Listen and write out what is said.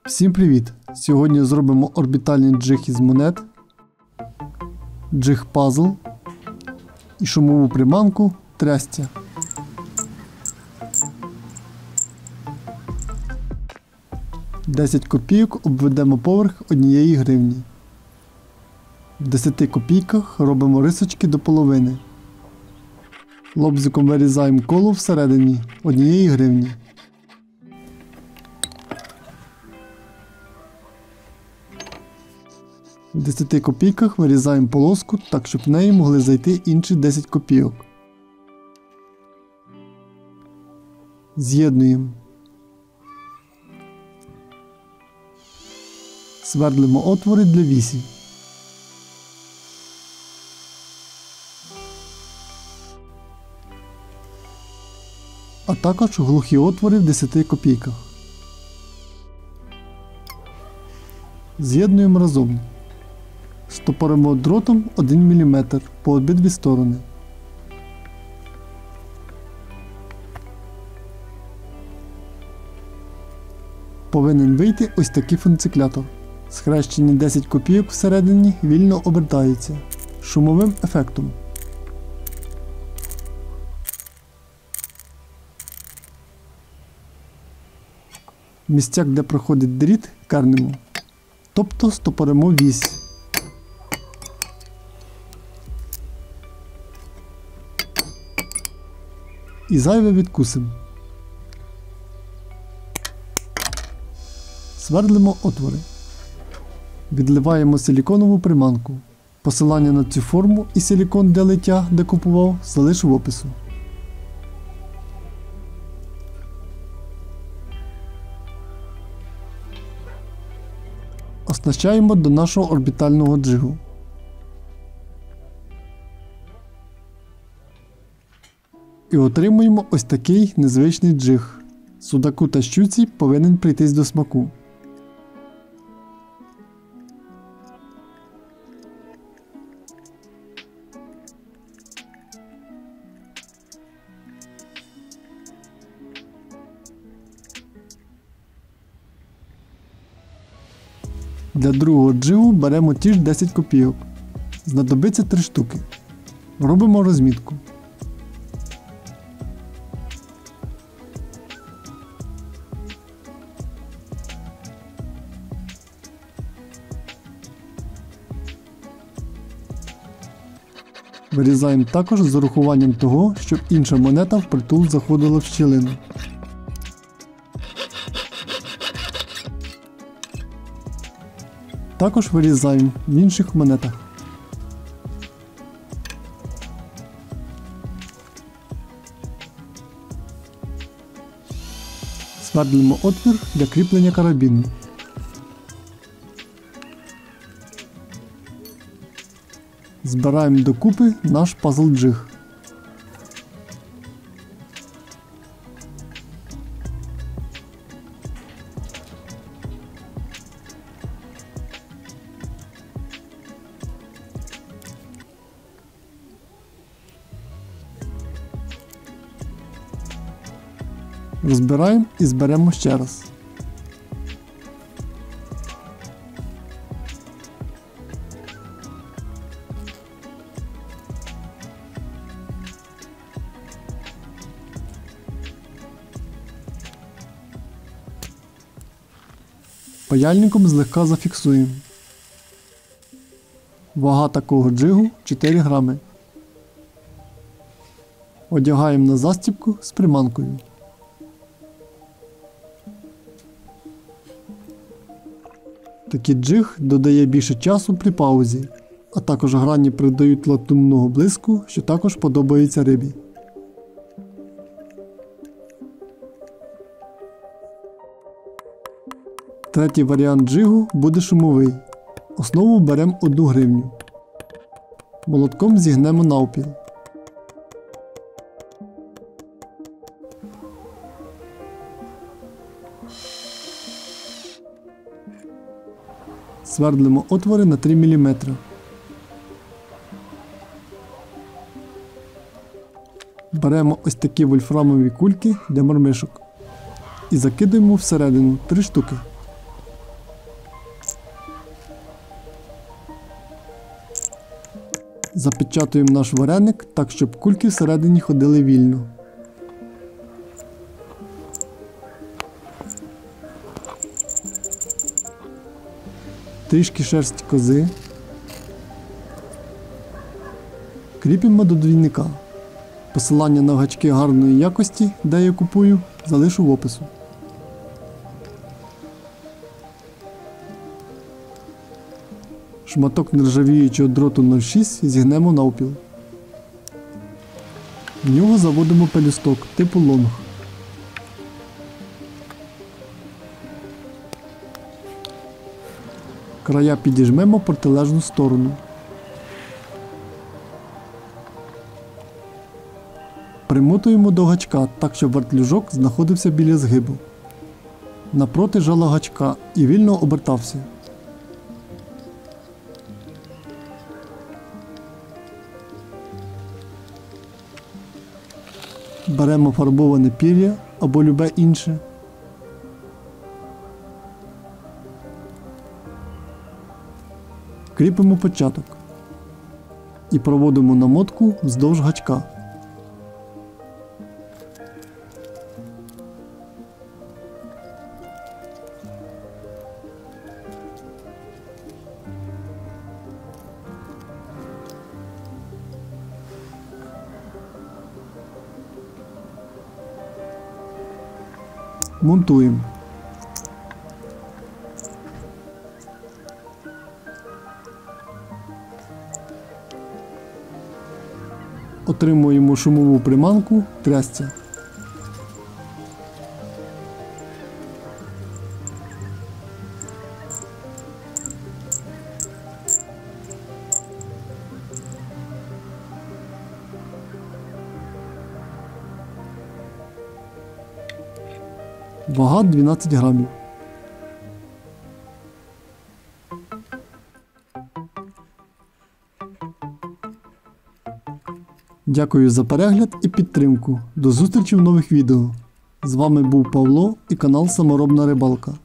Всім привіт! Сьогодні зробимо орбітальний джиг із монет, джиг пазл і шумову приманку трясця. «10 копійок обведемо поверх 1 гривні. В 10 копійках робимо рисочки до половини. Лобзиком вирізаємо коло всередині 1 гривні. В 10 копійках вирізаємо полоску так, щоб в неї могли зайти інші 10 копійок. З'єднуємо. Свердлимо отвори для вісів. А також глухі отвори в 10 копійках. З'єднуємо разом. Стопоримо дротом 1 мм по обидві сторони. Повинен вийти ось такий функціклятор. Схрещені 10 копійок всередині вільно обертаються шумовим ефектом. Місцяк, де проходить дріт, кернемо, тобто стопоримо вісь. І зайве відкусимо. Свердлимо отвори. Відливаємо силіконову приманку. Посилання на цю форму і силікон для лиття, де купував, залишу в опису. Оснащаємо до нашого орбітального джигу. І отримуємо ось такий незвичний джиг. Судаку та щуці повинен прийтись до смаку. Для другого джигу беремо ті ж 10 копійок. Знадобиться 3 штуки. Робимо розмітку. Вирізаємо також з урахуванням того, щоб інша монета впритул заходила в щілину. Також вирізаємо в інших монетах. Свердлимо отвір для кріплення карабіну. Збираємо докупи наш пазл-джиг. Розбираємо і зберемо ще раз. Паяльником злегка зафіксуємо. Вага такого джигу 4 грами. Одягаємо на застібку з приманкою. Такий джиг додає більше часу при паузі, а також грані придають латунного блиску, що також подобається рибі. Третій варіант джигу буде шумовий. Основу беремо 1 гривню. Молотком зігнемо навпіл. Свердлимо отвори на 3 мм. Беремо ось такі вольфрамові кульки для мормишок і закидаємо всередину 3 штуки. Запечатуємо наш вареник так, щоб кульки всередині ходили вільно. Трішки шерсті кози. Кріпимо до двійника. Посилання на гачки гарної якості, де я купую, залишу в опису. Шматок нержавіючого дроту 0,6 зігнемо навпіл. В нього заводимо пелюсток типу лонг. Края підіжмемо в протилежну сторону. Примотуємо до гачка так, щоб вертлюжок знаходився біля згибу. Напроти жала гачка і вільно обертався. Беремо фарбоване пір'я або любе інше. Кріпимо початок і проводимо намотку вздовж гачка. Монтуємо. Отримуємо шумову приманку трясця. Вага 12 грамів. Дякую за перегляд і підтримку. До зустрічі в нових відео. З вами був Павло і канал Саморобна Рибалка.